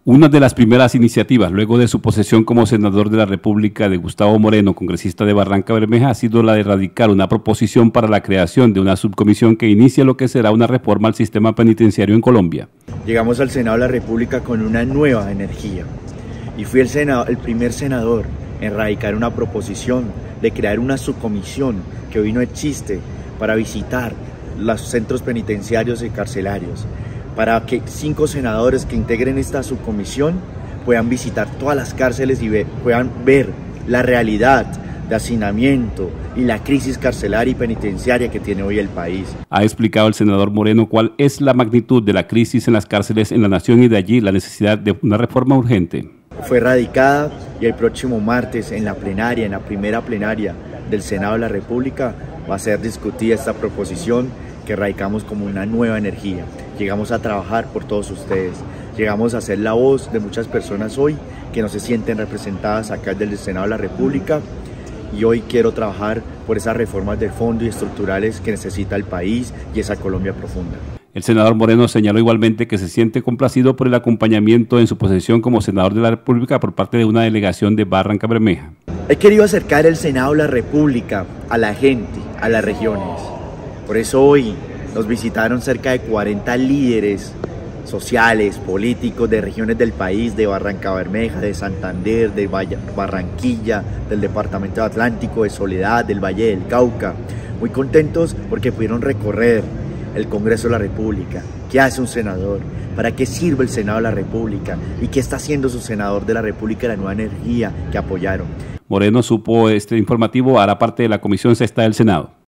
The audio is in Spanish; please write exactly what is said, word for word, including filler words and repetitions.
Una de las primeras iniciativas, luego de su posesión como senador de la República de Gustavo Moreno, congresista de Barranca Bermeja, ha sido la de radicar una proposición para la creación de una subcomisión que inicie lo que será una reforma al sistema penitenciario en Colombia. Llegamos al Senado de la República con una nueva energía y fui el, senador, el primer senador en radicar una proposición de crear una subcomisión que hoy no existe para visitar los centros penitenciarios y carcelarios, para que cinco senadores que integren esta subcomisión puedan visitar todas las cárceles y ve, puedan ver la realidad de hacinamiento y la crisis carcelaria y penitenciaria que tiene hoy el país. Ha explicado el senador Moreno cuál es la magnitud de la crisis en las cárceles en la nación y de allí la necesidad de una reforma urgente. Fue radicada y el próximo martes en la plenaria, en la primera plenaria del Senado de la República, va a ser discutida esta proposición que radicamos como una nueva energía. Llegamos a trabajar por todos ustedes, llegamos a ser la voz de muchas personas hoy que no se sienten representadas acá del Senado de la República, y hoy quiero trabajar por esas reformas de fondo y estructurales que necesita el país y esa Colombia profunda. El senador Moreno señaló igualmente que se siente complacido por el acompañamiento en su posesión como senador de la República por parte de una delegación de Barranca Bermeja. He querido acercar el Senado de la República a la gente, a las regiones. Por eso hoy nos visitaron cerca de cuarenta líderes sociales, políticos de regiones del país, de Barranca Bermeja, de Santander, de Barranquilla, del Departamento Atlántico, de Soledad, del Valle del Cauca. Muy contentos porque pudieron recorrer el Congreso de la República. ¿Qué hace un senador? ¿Para qué sirve el Senado de la República? ¿Y qué está haciendo su senador de la República, la nueva energía que apoyaron? Moreno supo este informativo, hará parte de la Comisión Sexta del Senado.